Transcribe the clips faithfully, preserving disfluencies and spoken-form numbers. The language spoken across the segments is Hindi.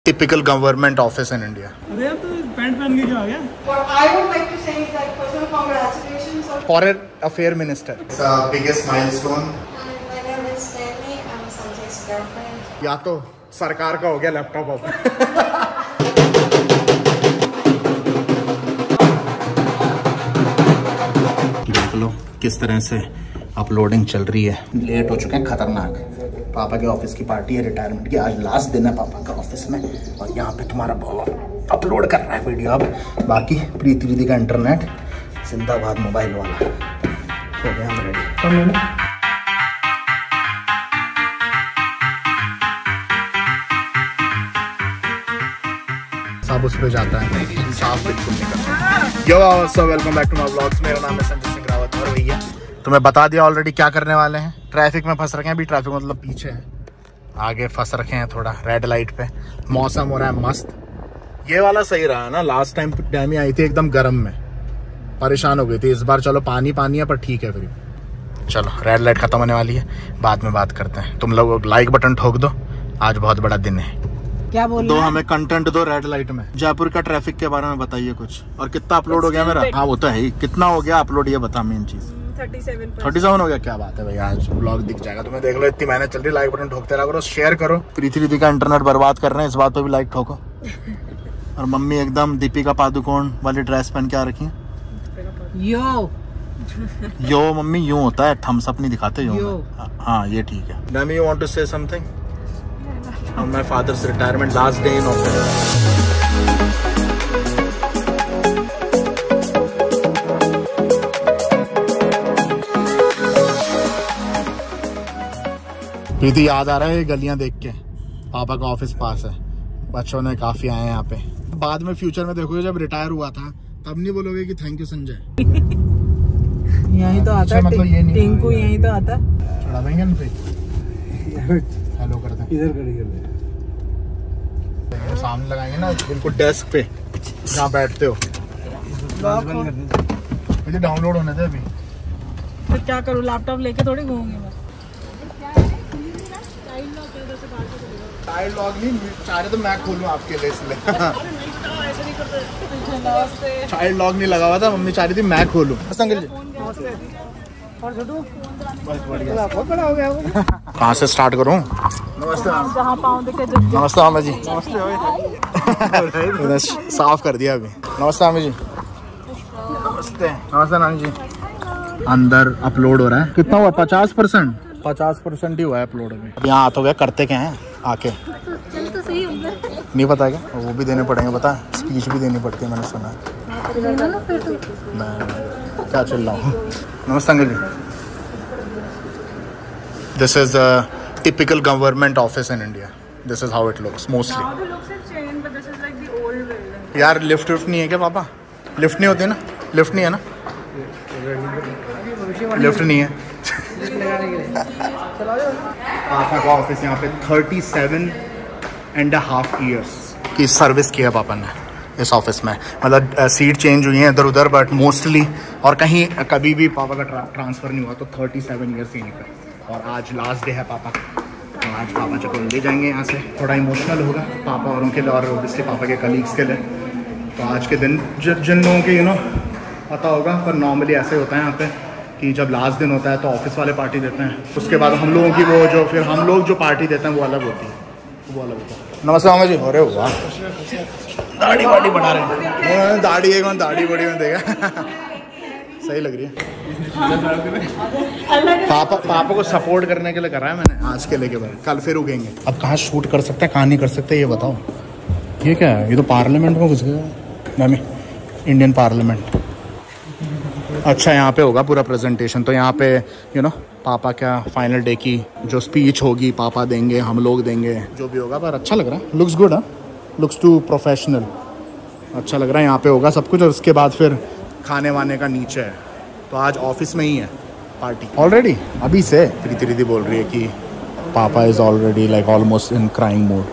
Typical government office in India. अरे यार तू पैंट पहन के क्यों आ गया? What I would like to say is that first of all, congratulations on Foreign Affairs Minister. It's the biggest milestone. my name is Stanley. I'm Sanjay's girlfriend. या तो सरकार का हो गया लैपटॉप अब। देख लो किस तरह से अपलोडिंग चल रही है। लेट हो चुके हैं खतरनाक। पापा के ऑफिस की पार्टी है रिटायरमेंट की, आज लास्ट दिन है पापा का ऑफिस में और यहाँ पे तुम्हारा बहुत अपलोड कर रहा है वीडियो। अब बाकी प्रीति दीदी का इंटरनेट जिंदाबाद मोबाइल वाला हो गया, हम रेडी। सब उस पे जाता है, साफ बिल्कुल नहीं करता। Yo so welcome back to my vlogs. मेरा नाम है संजय सिंह रावत और भैया तुम्हें बता दिया ऑलरेडी क्या करने वाले हैं। ट्रैफिक में फंस रखे हैं, अभी ट्रैफिक मतलब पीछे है, आगे फंस रखे हैं थोड़ा रेड लाइट पे। मौसम हो रहा है मस्त, ये वाला सही रहा ना। लास्ट टाइम डैमी आई थी एकदम गर्म में, परेशान हो गई थी। इस बार चलो पानी पानी है पर ठीक है। फिर चलो रेड लाइट खत्म होने वाली है, बाद में बात करते हैं। तुम लोग लाइक बटन ठोक दो, आज बहुत बड़ा दिन है। क्या बोल दो हमें कंटेंट दो रेड लाइट में। जयपुर का ट्रैफिक के बारे में बताइए कुछ, और कितना अपलोड हो गया मेरा। हाँ वो तो है ही, कितना हो गया अपलोड ये बता मेन चीज। थर्टी सेवन हो गया, क्या बात है भाई। आज ब्लॉग दिख जाएगा तुम्हें, देख लो इतनी मेहनत चल रही। लाइक बटन ठोकते रहा करो, शेयर करो। प्रीति दीदी का इंटरनेट बर्बाद कर रहे हैं, इस बात पे भी लाइक ठोको। और मम्मी एकदम दीपिका पादुकोण वाली ड्रेस पहन के आ रखी है। यो यो मम्मी यूं होता है, थम्स अप नहीं दिखाते यो। हाँ ये ठीक है। Mummy you want to say something? My father's retirement last day in office. Preeti याद आ रहा है ये गलियां देख के, पापा का ऑफिस पास है, बच्चों ने काफी आए हैं यहाँ पे। बाद में फ्यूचर में देखोगे जब रिटायर हुआ था तब नहीं बोलोगे कि थैंक यू संजय। यहीं तो आता है, मतलब ये नहीं टिंकू यहीं तो आता है। चढ़ा देंगे ना हेलो करते हैं, इधर खड़ी कर ले, सामने लगाएंगे ना बिल्कुल डेस्क पे जहाँ बैठते हो। मुझे डाउनलोड होने थे अभी। तो क्या करूँ, लैपटॉप लेके थोड़ी घूमूंगी मैं। चाइल्ड लॉक नहीं चाह रहे तो मैं खोलूँ आपके लिए, इसलिए चाइल्ड लॉक नहीं लगा हुआ था, मम्मी चाह रही थी मैं खोलूँ। अंकल जी और छोटू बस बढ़िया, बहुत बड़ा हो गया। कहाँ से स्टार्ट करूँ? नमस्ते जहाँ पाँव दिखे। नमस्ते मामा जी। नमस्ते साफ कर दिया अभी। नमस्ते मामी जी। नमस्ते नमस्ते नानी जी। अंदर अपलोड हो रहा है, कितना हुआ? पचास परसेंट पचास परसेंट ही हुआ है अपलोड अभी। अब यहाँ तो गया, करते क्या हैं आके? चल तो सही होगा। नहीं पता क्या, वो भी देने पड़ेंगे, पता है स्पीच भी देनी पड़ती है, मैंने सुना है। मैं क्या चल रहा हूँ। नमस्ते uncle ji. This is a typical government office in India. This is how it looks mostly. यार लिफ्ट विफ्ट नहीं है क्या पापा? लिफ्ट नहीं होती ना? लिफ्ट नहीं है ना? लिफ्ट नहीं है। पापा का ऑफिस यहाँ पे thirty seven and half years की सर्विस की है पापा ने इस ऑफिस में। मतलब सीट चेंज हुई है इधर उधर, बट मोस्टली और कहीं कभी भी पापा का ट्रा, ट्रांसफ़र नहीं हुआ। तो थर्टी सेवन ईयर्स यहीं पर, और आज लास्ट डे है पापा का। तो आज पापा जब ले जाएंगे यहाँ से, थोड़ा इमोशनल होगा पापा औरों के लिए और ओबियसली पापा के कलीग्स के लिए। तो आज के दिन जिन लोगों के यू नो पता होगा, पर नॉर्मली ऐसे होता है यहाँ पे कि जब लास्ट दिन होता है तो ऑफिस वाले पार्टी देते हैं, उसके बाद हम लोगों की वो जो फिर हम लोग जो पार्टी देते हैं वो अलग होती है, वो अलग होता है। नमस्ते मामा जी। अरे वाह, दाढ़ी वाड़ी बढ़ा रहे हैं। दाढ़ी एक बार दाढ़ी बड़ी में देगा। सही लग रही है। पापा पापा को सपोर्ट करने के लिए करा है मैंने आज के लेके बाद, कल फिर उगेंगे। अब कहाँ शूट कर सकते हैं कहाँ नहीं कर सकते ये बताओ। ये क्या है? ये तो पार्लियामेंट में घुस गया मम्मी, इंडियन पार्लियामेंट। अच्छा यहाँ पे होगा पूरा प्रेजेंटेशन, तो यहाँ पे यू नो पापा क्या फाइनल डे की जो स्पीच होगी पापा देंगे, हम लोग देंगे, जो भी होगा। पर अच्छा लग रहा है, looks good, looks too professional, अच्छा लग रहा है। यहाँ पे होगा सब कुछ और उसके बाद फिर खाने वाने का नीचे है। तो आज ऑफिस में ही है पार्टी ऑलरेडी, अभी से। प्रीति दीदी बोल रही है कि पापा is already like almost in crying mode,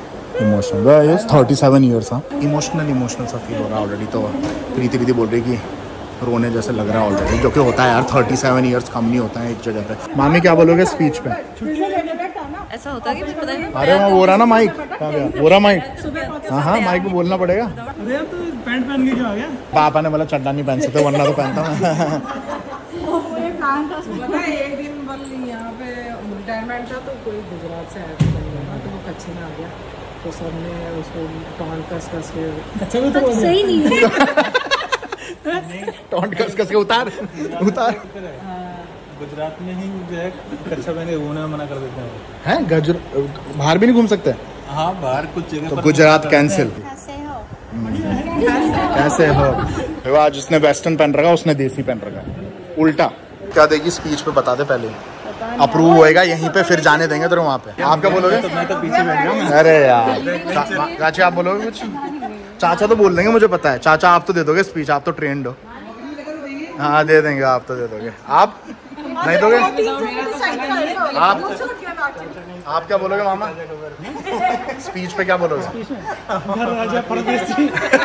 emotional. Thirty seven years हाँ, इमोशनल इमोशनल सा फील हो रहा है ऑलरेडी। तो प्रीति दीदी बोल रही है कि रोने जैसे लग रहा है ऑलरेडी, जो कि होता है यार, थर्टी सेवन ईयर्स कम नहीं होता है एक जगह पे। मामी क्या बोलोगे स्पीच पे? ऐसा होता है कि पता है? अरे वहाँ वो रहा ना माइक, कहाँ गया वो रहा माइक? हाँ हाँ माइक पे बोलना पड़ेगा। अरे यार तो पैंट पहन के क्यों आ गया? पापा ने बोला चड्डा नहीं पहन सकते, वरना तो पहनता मैं। एक दिन बल यहाँ पे रिटायरमेंट था तो कोई गुजरात से आया था तो वो कच्चे में आ गया तो सबने उसको टॉन्ट कस कस के अच्छा भी तो सही नहीं है टॉन्ट कस कस के उतार उतार। गुजरात में ही जो है कच्चा पहने घूमने में मना कर देते हैं। हैं गजर बाहर भी नहीं घूम सकते? हाँ बाहर कुछ जगह तो गुजरात कैंसिल। कैसे हो? आज जिसने वेस्टर्न पहन रखा उसने देसी पहन रखा, उल्टा। क्या देगी स्पीच पे बता दे पहले, अप्रूव होएगा यहीं पे फिर जाने देंगे तेरे वहाँ पे। आप क्या बोलोगे? तो मैं तो पीछे बैठ गया। अरे यार चाचा आप बोलोगे कुछ? चाचा तो बोल देंगे मुझे पता है। चाचा आप तो दे दोगे स्पीच, आप तो ट्रेंड हो। हाँ दे देंगे, आप तो दे दोगे। आप नहीं दोगे? आप आप क्या बोलोगे मामा स्पीच पे? क्या बोलोगे? राजा परदेसी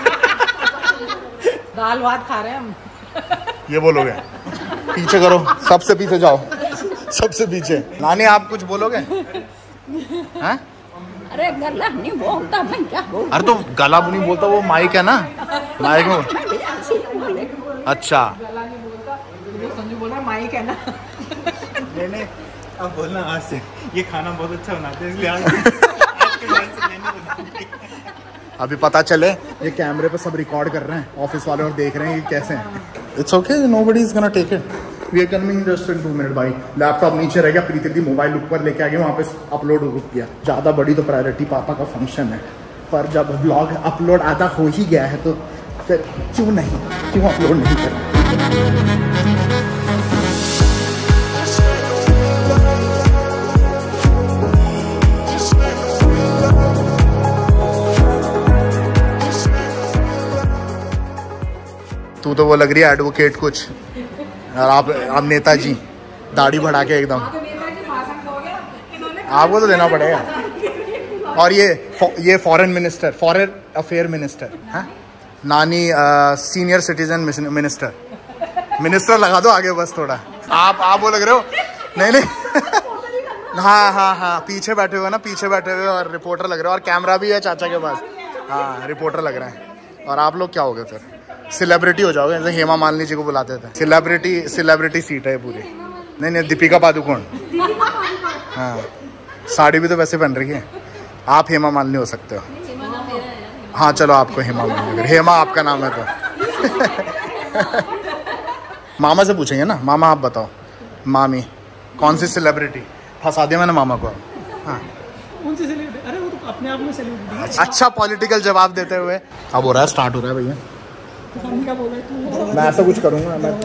दाल भात खा रहे हैं हम। ये बोलोगे? पीछे करो, सबसे पीछे जाओ, सबसे पीछे। नानी आप कुछ बोलोगे? हाँ? अरे गला नहीं बोलता मैं क्या बोलूं? अरे तो गला नहीं बोलता, वो माइक है ना, माइक में। अच्छा संजू बोल रहा माइक है ना। नहीं नहीं अब बोलना आज से ये खाना बहुत अच्छा बनाते हैं इसलिए आज अभी पता चले ये कैमरे पे सब रिकॉर्ड कर रहे हैं ऑफिस वाले और देख रहे हैं कि कैसे हैं। It's okay, nobody is gonna take it, we are coming just in two minute. भाई लैपटॉप नीचे रह गया, प्रीति दी मोबाइल ऊपर लेके आ गए, वहाँ पे अपलोड हो गया। ज़्यादा बड़ी तो प्रायोरिटी पापा का फंक्शन है, पर जब ब्लॉग अपलोड आधा हो ही गया है तो फिर क्यों नहीं, क्यों अपलोड नहीं कर। तू तो वो लग रही है एडवोकेट कुछ, और आप आप नेताजी, दाढ़ी बढ़ा के एकदम। आपको तो देना पड़ेगा। और ये ये foreign minister, foreign affair minister, हाँ नानी सीनियर सिटीजन मिनिस्टर, मिनिस्टर लगा दो आगे बस थोड़ा। आप आप वो लग रहे हो? नहीं नहीं हाँ हाँ हाँ पीछे बैठे हुए ना, पीछे बैठे हुए और रिपोर्टर लग रहे हो, और कैमरा भी है चाचा के पास। हाँ रिपोर्टर लग रहे हैं। और आप लोग क्या हो गए फिर? सेलिब्रिटी हो जाओगे, जैसे हेमा मालिनी जी को बुलाते थे। सेलिब्रिटी सेलिब्रिटी सीट है पूरी। नहीं नहीं दीपिका पादुकोण, हाँ साड़ी भी तो वैसे पहन रही है। आप हेमा मालिनी हो सकते हो। हाँ चलो आपको हेमा मालिनी, हेमा आपका नाम है तो। मामा से पूछेंगे ना, मामा आप बताओ, मामी कौन सी सेलिब्रिटी? फंसा दिया मैंने मामा को। हाँ कौन सी सेलिब्रिटी? अरे वो तो अपने आप में सेलिब्रिटी। अच्छा पॉलिटिकल जवाब देते हुए अब हो रहा है, स्टार्ट हो रहा है भैया। क्या बोल रहे? मैं ऐसा कुछ करूँगा, मैं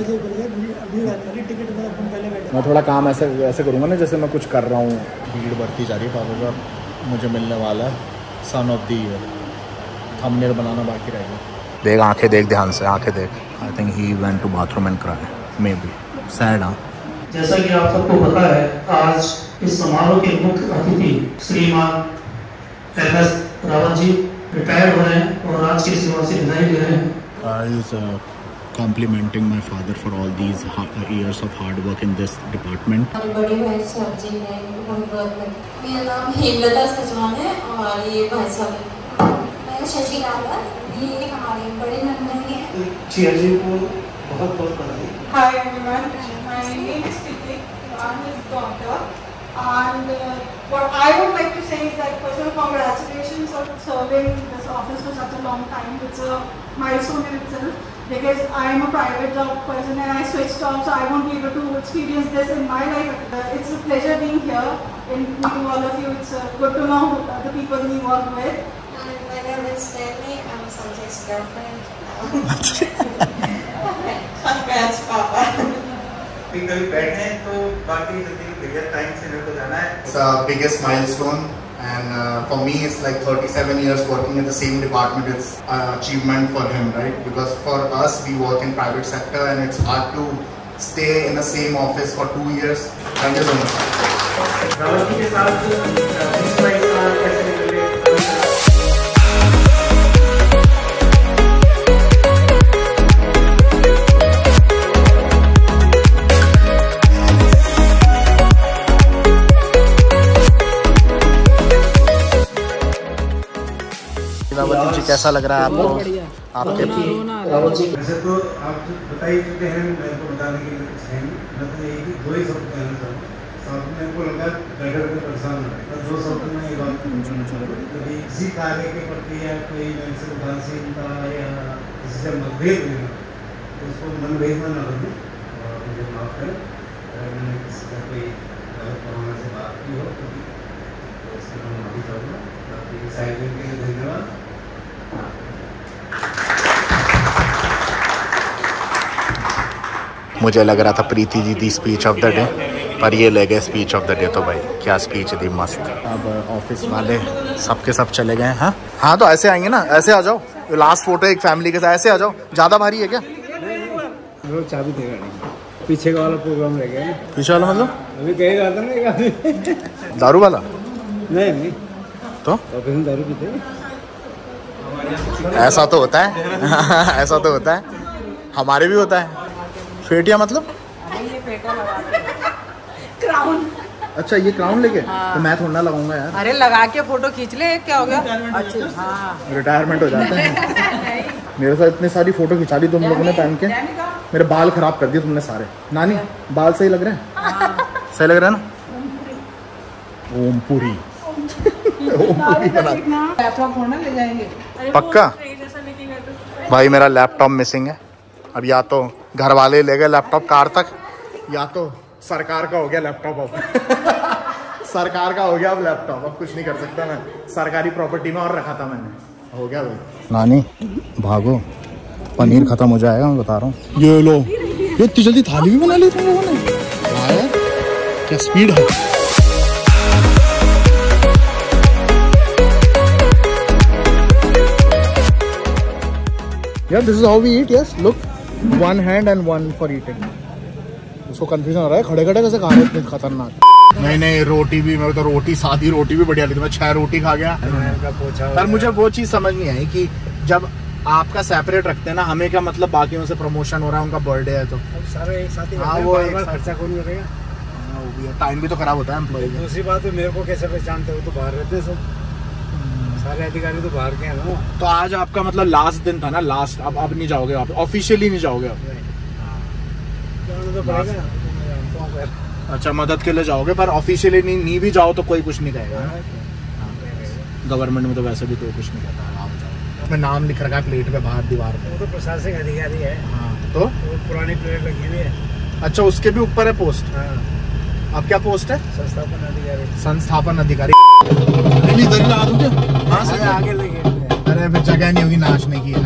मैं थोड़ा काम ऐसे ऐसे करूँगा ना जैसे मैं कुछ कर रहा हूँ। भीड़ बढ़ती जा रही है, पापा का मुझे मिलने वाला है son of the year. Thumbnail बनाना बाकी रह गया। देख आंखें देख ध्यान से, आंखें देख। I think he went to bathroom and cry, maybe sad. हाँ जैसा कि आप सबको पता है, आज इस समारोह के मुख्य अतिथि श्रीमान L S Rawat ji retire हो रहे हैं और आज की सेवा से विदाई ले रहे हैं। I was uh, complimenting my father for all these years of hard work in this department. बड़ी भाई साहब जी ने मेरा नाम हेमलता सजवान है और ये भाई साहब मैं शशि रावत, ये हमारे बड़े नंदन हैं। जी जी को बहुत बहुत बधाई। Hi everyone, my name is Priti. I'm his daughter, and uh, what I would like to say is that first of all, congratulations on serving this office for such a long time. It's a milestone in itself because I am a private job person and I switched jobs, so I won't be able to experience this in my life. Uh, it's a pleasure being here and meeting all of you. It's uh, good to know uh, the people we work with. And my name is Stanley. I'm Sanjay's girlfriend. Congrats, Papa. कभी बैठे तो बाकी जल्दी भैया टाइम से मेरे को जाना है। It's a biggest milestone, and uh, for me it's like thirty-seven years working in the same department. It's an achievement for him, right? Because for us, we work in private sector and it's hard to stay in the same office for two years. Thank you so much. Rawat ji के साथ इस भाई साहब कैसे मिले? प्रतीक जी कैसा लग रहा है आपको? आपके रावत जी वैसे तो आप बता ही चुके हैं, मेरे को बताने के लिए कुछ है नहीं। मैं तो यही दो ही शब्द कहना चाहूँगा। साथ में मेरे को लगा बैठे बैठे परेशान हो रहा है। दो शब्द में ये बात कभी किसी कार्य के प्रति या कोई से उदासीनता या किसी से मतभेद नहीं हो तो उसको मनभेद में न बने और मुझे माफ करें अगर मैंने किसी का कोई गलत भावना से बात की हो तो उसके मैं माफी चाहूँगा। आपकी साइड के लिए धन्यवाद। मुझे लग रहा था Preeti ji the speech of the day, पर ये ले गए स्पीच ऑफ द डे। तो भाई क्या स्पीच दी मस्त। अब ऑफिस वाले सबके सब चले गए हैं। हाँ तो ऐसे आएंगे ना, ऐसे आ जाओ। लास्ट फोटो एक फैमिली के साथ, ऐसे आ जाओ। ज़्यादा भारी है क्या? वो चाबी देगा नहीं, पीछे का वाला प्रोग्राम रह गया। पीछे वाला मतलब अभी कह रहा था ना दारू वाला? नहीं नहीं तो ऑफिस में दारू पीते ऐसा तो होता है ऐसा तो होता है, हमारे भी होता है। फेटिया मतलब क्राउन। अच्छा ये क्राउन लेके? हाँ। तो मैं थोड़ा ना लगाऊंगा यार। अरे लगा के फोटो खींच ले, क्या हो गया? अच्छा हाँ रिटायरमेंट हो जाता है। मेरे साथ इतनी सारी फोटो खिंचा दी तुम लोगों ने पहन के, मेरे बाल खराब कर दिए तुमने सारे। नानी बाल सही लग रहे हैं? सही लग रहा है ना? ओमपुरी ओमपुरी बना। लैपटॉप फोन ले जाएंगे पक्का? भाई मेरा लैपटॉप मिसिंग है। अब या तो घर वाले ले गए लैपटॉप कार तक, या तो सरकार का हो गया लैपटॉप। अब सरकार का हो गया अब लैपटॉप, अब कुछ नहीं कर सकता मैं। सरकारी प्रॉपर्टी में और रखा था मैंने, हो गया भाई। नानी भागो, पनीर खत्म हो जाएगा, मैं बता रहा हूँ। ये लो, ये इतनी जल्दी थाली भी बना ली तुम लोगों ने, क्या स्पीड है। यार this is how we eat. Yes look, one hand and one for eating. उसको कंफ्यूजन हो रहा है, खड़े खड़े कैसे खा रहे इतने खतरनाक। नहीं नहीं रोटी भी, मैं तो रोटी सादी रोटी भी बढ़िया लगती। मैं छह रोटी खा गया। पर मुझे वो चीज समझ नहीं आई कि जब आपका सेपरेट रखते हैं ना, हमें क्या मतलब बाकियों से प्रमोशन हो रहा है, उनका बर्थडे है तो सारे एक साथ ही। हाँ वो खर्चा कौन करेगा? टाइम भी तो खराब होता है एम्प्लॉय। दूसरी बात है, मेरे को कैसे पहचानते हो? तो बाहर रहते हैं सब, सारे अधिकारी तो बाहर के हैं ना। तो आज आपका मतलब लास्ट दिन था ना, लास्ट। अब अब नहीं जाओगे आप, ऑफिशियली नहीं जाओगे आप? अच्छा मदद के लिए जाओगे, पर ऑफिशियली नहीं, नहीं भी जाओ तो कोई कुछ नहीं कहेगा। गवर्नमेंट में तो वैसे भी कोई कुछ नहीं कहता। मैं नाम लिख रखा है प्लेट पे बाहर दीवार पे। वो तो प्रशासनिक अधिकारी है। हाँ तो वो पुरानी प्लेट लगी हुई है। अच्छा उसके भी ऊपर है पोस्ट। हाँ। अब क्या पोस्ट है? संस्थापन अधिकारी। संस्थापन अधिकारी। इधर ला दूं क्या? हाँ सर आगे लगे। अरे फिर जगह नहीं होगी नाचने की।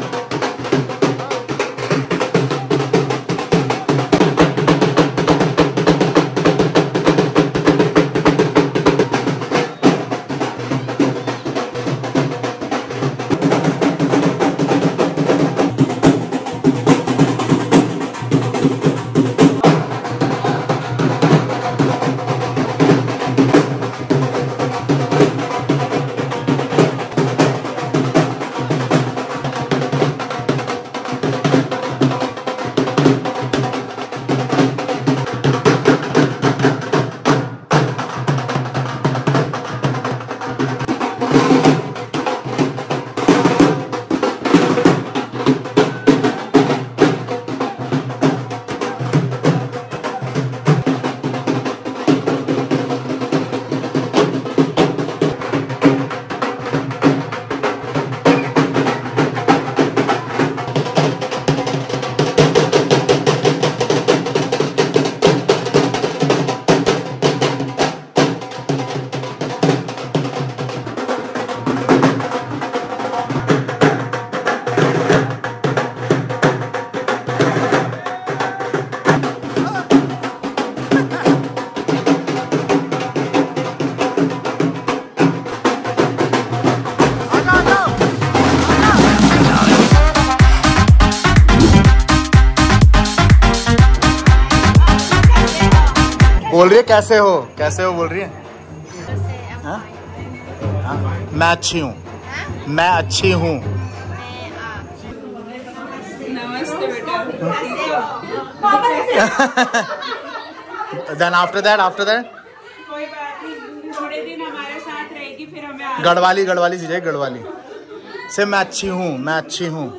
बोल रही है कैसे हो, कैसे हो बोल रही है। हाँ? हाँ? मैं अच्छी हूँ, मैं अच्छी हूँ। नमस्ते बेटा। Then after that after that कोई बात नहीं, थोड़े दिन हमारे साथ रहेगी, फिर हमें गढ़वाली गढ़वाली सीधे गढ़वाली। से मैं अच्छी हूँ, मैं अच्छी हूँ।